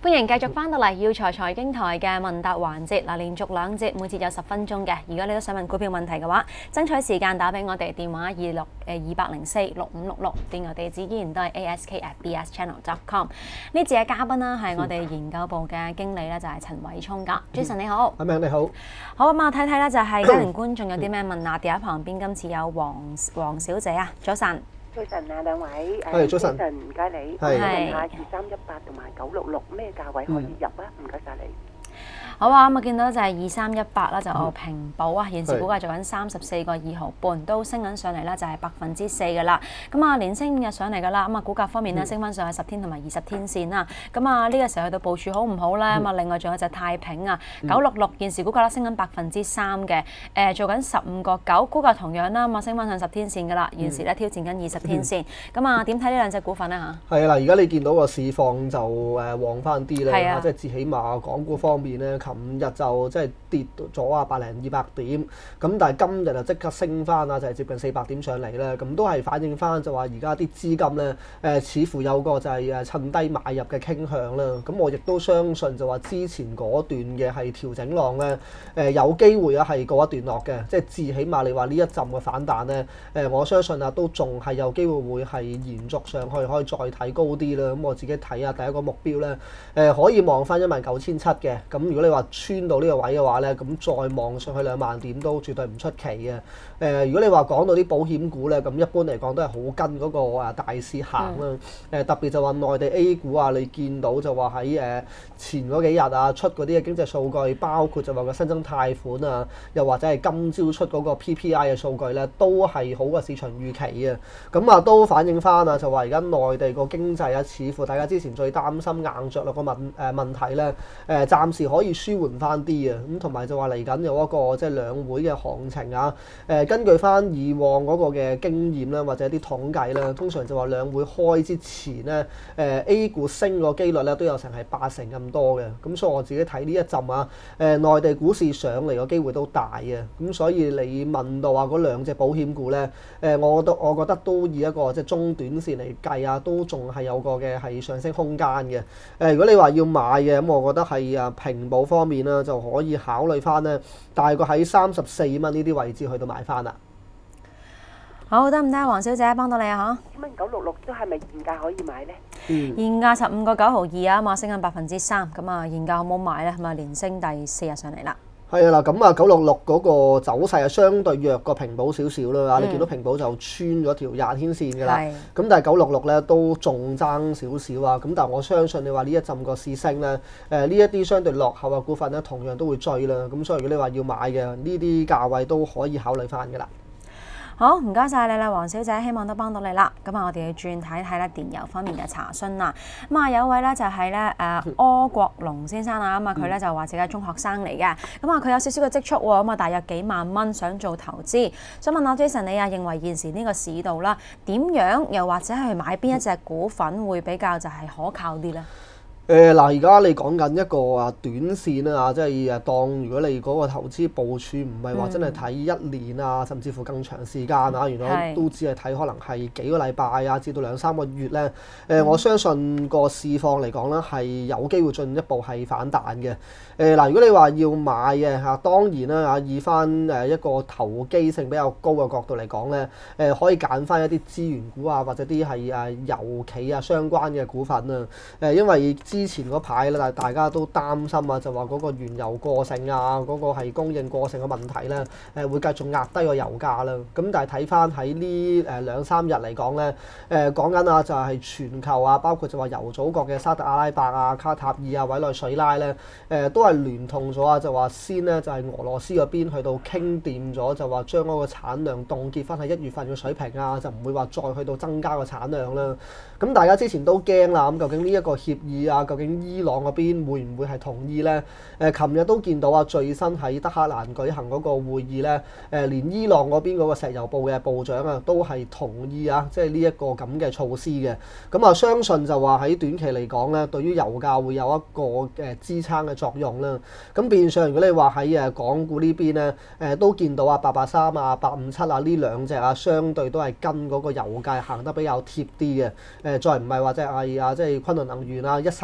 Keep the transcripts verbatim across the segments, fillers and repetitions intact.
歡迎繼續翻到嚟耀才財經台嘅問答環節嗱，連續兩節，每節有十分鐘嘅。如果你都想問股票問題嘅話，爭取時間打俾我哋電話二六誒二八零四六五六六，電郵地址依然都係 A S K at B S channel dot com。呢節嘅嘉賓啦係我哋研究部嘅經理咧，就係陳偉聰噶。Jason 你好， 阿明你好， 好咁啊，睇睇咧就係家庭觀眾有啲咩問啊？電話旁邊今次有黃黃小姐啊，早晨。 早晨啊，兩位， 係早晨， 唔該你。 係問下二三一八同埋九六六咩價位可以入啊？唔該晒你。 好啊，咁啊見到就係二三一八啦，就平保啊，現時股價做緊三十四個二毫半，都升緊上嚟啦，就係百分之四嘅啦。咁啊連升五日上嚟噶啦，咁啊股價方面咧升翻上去十天同埋二十天線啦。咁啊呢個時候去到部署好唔好咧？咁啊另外仲有隻太平啊，九六六現時股價咧升緊百分之三嘅，誒做緊十五個九，股價同樣啦，咁啊升翻上十天線噶啦，現時咧挑戰緊二十天線。咁啊點睇呢兩隻股份咧嚇？ 係啊嗱，而家你見到個市況就誒旺翻啲啦， 啊、 即係至起碼港股方面咧，琴日就即係跌咗啊百零二百點，咁但係今日就即刻升翻啊，就係、是、接近四百點上嚟啦。咁都係反映翻就話而家啲資金咧誒、呃，似乎有個就係誒趁低買入嘅傾向啦。咁我亦都相信就話之前嗰段嘅係調整浪咧，誒、呃、有機會啊係告一段落嘅，即係至起碼你話呢一陣嘅反彈咧，誒、呃、我相信啊都仲係有機會會係延續上去，可以再睇高啲啦。咁我自己睇下第一個目標咧，誒、呃、可以望翻一萬九千七嘅。咁如果你話穿到呢個位嘅話咧，咁再望上去兩萬點都絕對唔出奇嘅。誒、呃，如果你話講到啲保險股咧，咁一般嚟講都係好跟嗰個啊大市行啦。誒、嗯，特別就話內地 A 股啊，你見到就話喺誒前嗰幾日啊出嗰啲嘅經濟數據，包括就話個新增貸款啊，又或者係今朝出嗰個 P P I 嘅數據咧，都係好過市場預期嘅。咁啊，都反映翻啊，就話而家內地個經濟啊，似乎大家之前最擔心硬着陸個問誒問題咧，誒、呃、暫時可以舒緩翻啲啊。咁同埋就話嚟緊有一個即係兩會嘅行情啊。誒、呃，根據翻以往嗰個嘅經驗咧，或者啲統計咧，通常就話兩會開之前咧，誒、呃、A 股升個機率咧都有成係八成咁多嘅。咁所以我自己睇呢一陣啊，誒、呃、內地股市上嚟個機會都大嘅。咁所以你問到話嗰兩隻保險股咧，誒、呃、我覺得我覺得都以一個即係中短線嚟計啊，都仲係有個嘅係上升空間嘅。誒、呃、如果你話要買嘅，咁我覺得係啊平保方面啦，就可以考慮翻咧，大概喺三十四蚊呢啲位置去到買翻啦。 好，得唔得？黃小姐幫到你啊嚇。 咁九六六都係咪現價可以買咧？ 嗯、現價十五個九毫二啊嘛，升緊百分之三，咁啊現價好唔好買咧？咁啊連升第四日上嚟啦。 係啊嗱，咁啊九六六嗰個走勢係相對弱過平保少少啦。嗯、你見到平保就穿咗條廿天線㗎啦。咁是但係九六六咧都仲爭少少啊。咁但係我相信你話呢一陣個市升咧，誒呢一啲相對落後嘅股份咧，同樣都會追啦。咁所以如果你話要買嘅呢啲價位都可以考慮翻㗎啦。 好，唔該晒你啦，黃小姐，希望都幫到你啦。咁啊，我哋要轉睇睇咧電郵方面嘅查詢啦。咁啊，有位咧就係咧誒柯國龍先生啊，咁啊佢咧就話自己係中學生嚟嘅，咁啊佢有少少嘅積蓄喎，咁啊大約幾萬蚊想做投資，想問下 Jason 你啊，認為現時呢個市道啦點樣，又或者係買邊一隻股份會比較就係可靠啲咧？ 誒嗱，而家你講緊一個啊短線啊，即係誒當如果你嗰個投資部署唔係話真係睇一年啊，嗯、甚至乎更長時間啊，原來都只係睇可能係幾個禮拜啊，至到兩三個月咧。誒、呃，嗯、我相信個市況嚟講咧，係有機會進一步係反彈嘅。誒、呃、嗱，如果你話要買嘅嚇，當然啦嚇，以翻誒一個投機性比較高嘅角度嚟講咧，誒、呃、可以揀翻一啲資源股啊，或者啲係誒油企啊相關嘅股份啊。誒、呃，因為之前嗰排咧，但係大家都擔心啊，就話嗰個原油過剩啊，嗰、嗰個係供應過剩嘅問題咧，誒會繼續壓低個油價啦。咁但係睇翻喺呢誒兩三日嚟講咧，誒講緊啊就係全球啊，包括就話油祖國嘅沙特阿拉伯啊、卡塔爾啊、委內瑞拉咧，誒、呃、都係聯同咗啊，就話先咧就係俄羅斯嗰邊去到傾掂咗，就話將嗰個產量凍結翻喺一月份嘅水平啊，就唔會話再去到增加個產量啦。咁大家之前都驚啦，咁究竟呢一個協議啊，究竟伊朗嗰邊會唔會係同意咧？誒、呃，琴日都見到啊，最新喺德黑蘭舉行嗰個會議咧，誒、呃，連伊朗嗰邊嗰個石油部嘅部長啊，都係同意啊，即係呢一個咁嘅措施嘅。咁啊，相信就話喺短期嚟講咧，對於油價會有一個誒支撐嘅作用啦。咁變相如果你話喺誒港股呢邊咧，誒、呃、都見到啊，八八三啊、八五七啊呢兩隻啊，相對都係跟嗰個油價行得比較貼啲嘅。誒、呃，再唔係話即係啊，即係昆侖能源啊、一三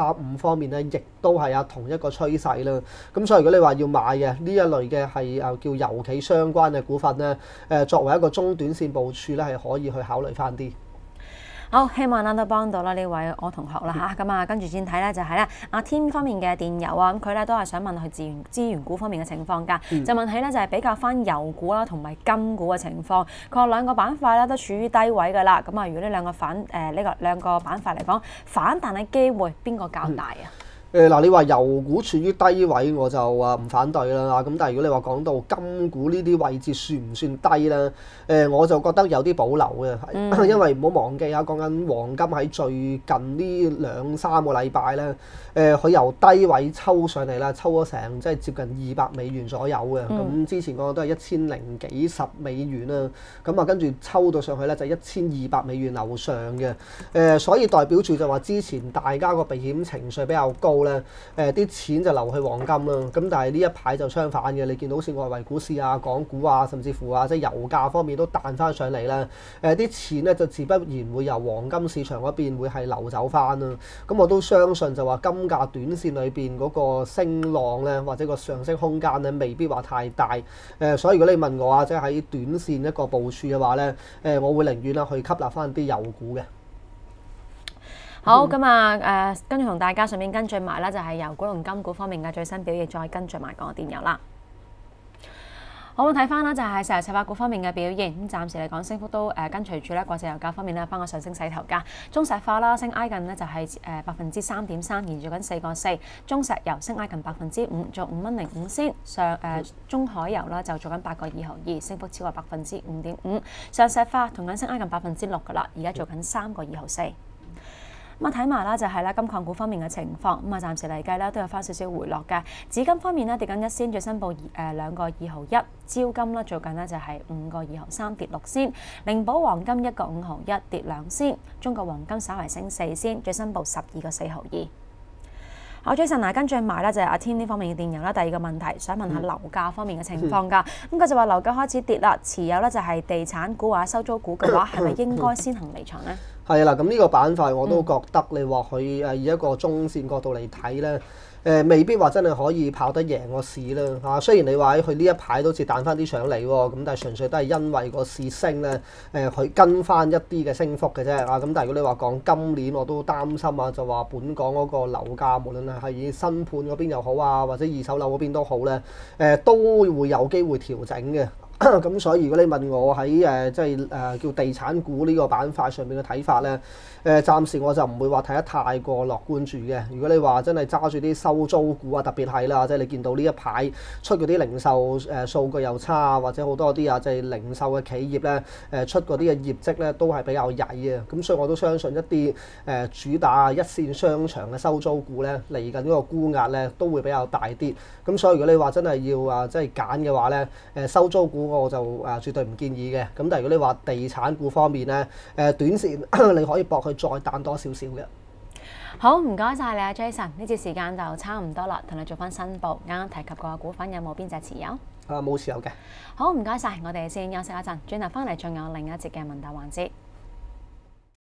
八五方面咧，亦都係有同一個趨勢啦。咁所以如果你話要買嘅呢一類嘅係誒叫油企相關嘅股份咧，誒作為一個中短線部署咧，係可以去考慮翻啲。 好，希望啦都幫到啦呢位我同學啦嚇，咁啊跟住轉睇咧就係咧阿天方面嘅電郵啊，咁佢咧都係想問佢資源資源股方面嘅情況㗎，嗯、就問起咧就係比較翻油股啦同埋金股嘅情況，佢話兩個板塊咧都處於低位㗎啦，咁啊如果呢兩個反誒呢、呃這個兩個板塊嚟講反彈嘅機會邊個較大啊？嗯誒嗱、呃，你話油股處於低位，我就話唔反對啦。咁但係如果你話講到金股呢啲位置算唔算低咧？誒、呃，我就覺得有啲保留嘅，嗯、因為唔好忘記啊，講緊黃金喺最近呢兩三個禮拜咧，誒、呃，佢由低位抽上嚟啦，抽咗成即係接近二百美元左右嘅。咁、嗯、之前講都係一千零幾十美元啦，咁啊跟住抽到上去咧就一千二百美元樓上嘅。誒、呃，所以代表住就話之前大家個避險情緒比較高。咧誒啲錢就流去黃金啦，咁但係呢一排就相反嘅，你見到好似外圍股市啊、港股啊，甚至乎啊即係油價方面都彈翻上嚟啦。誒啲錢咧就自不然會由黃金市場嗰邊會係流走翻啦。咁我都相信就話金價短線裏邊嗰個升浪咧，或者個上升空間咧，未必話太大。誒所以如果你問我啊，即係喺短線一個部署嘅話咧，誒我會寧願啦去吸納翻啲油股嘅。 好咁啊，誒跟住同大家順便跟進埋啦，就係油股同金股方面嘅最新表現，再跟進埋個電郵啦。好，我睇翻啦，就係石油石化股方面嘅表現，咁暫時嚟講升幅都誒跟隨住咧國際油價方面咧翻個上升勢頭㗎。中石化啦升挨近呢就係誒百分之三點三，延續緊四個四。中石油升挨近百分之五，做五蚊零五仙。上誒、呃、中海油啦就做緊八個二毫二，升幅超過百分之五點五。上石化同樣升挨近百分之六㗎啦，而家做緊三個二毫四。咁啊睇埋啦，就係咧金礦股方面嘅情況，咁啊暫時嚟計咧都有翻少少回落嘅。紫金方面咧跌緊一仙，最新報誒兩個二毫一。招金啦做緊呢就係五個二毫三，跌六仙。靈寶黃金一個五毫一，跌兩仙。中國黃金稍為升四仙，最新報十二個四毫二。好，Jason 嗱，跟住埋咧就係阿天呢方面嘅電郵啦。第二個問題，想問下樓價方面嘅情況㗎。咁佢就話樓價開始跌啦，持有咧就係地產股或者收租股嘅話，係咪應該先行離場呢？ 係啦，咁呢個板塊我都覺得你話佢誒以一個中線角度嚟睇咧，誒、呃、未必話真係可以跑得贏個市啦嚇。雖然你話佢呢一排都似彈翻啲上嚟喎，咁但係純粹都係因為個市升咧，誒、呃、佢跟翻一啲嘅升幅嘅啫啊。咁但係如果你話講今年，我都擔心啊，就話本港嗰個樓價無論係以新盤嗰邊又好啊，或者二手樓嗰邊都好咧，誒、呃、都會有機會調整嘅。咁所以如果你問我喺誒即係誒叫地產股呢個板塊上面嘅睇法咧，誒、呃、暫時我就唔會話睇得太過樂觀住嘅。如果你話真係揸住啲收租股啊，特別係啦，即係你見到呢一排出嗰啲零售誒數據又差啊，或者好多啲啊即係零售嘅企業咧誒出嗰啲嘅業績咧都係比較曳嘅。咁所以我都相信一啲誒主打一線商場嘅收租股咧嚟緊嗰個沽壓咧都會比較大啲。咁所以如果你話真係要啊即係揀嘅話咧，誒收租股我就誒絕對唔建議嘅。咁但係如果你話地產股方面咧，誒短線你可以搏佢再彈多少少嘅。 好，唔該晒你啊 Jason，呢節時間就差唔多啦，同你做翻申報。啱啱提及過嘅股份有冇邊隻持有？ 啊，冇持有嘅。 好，唔該晒，我哋先休息一陣，轉頭翻嚟仲有另一節嘅問答環節。